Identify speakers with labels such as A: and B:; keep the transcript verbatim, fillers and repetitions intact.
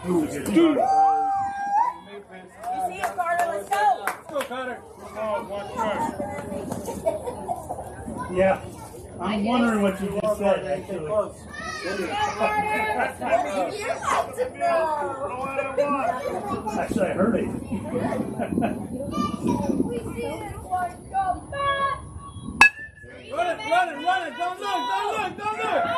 A: You see it, Carter? Let's go.
B: Let's go, Carter.
C: Oh, watch out.
D: Yeah. I'm wondering what you just said, actually.
A: You're about to know.
D: Actually, I heard it.
A: We see it. Go back.
B: Run it, run it, run it. Don't look, don't look, don't look.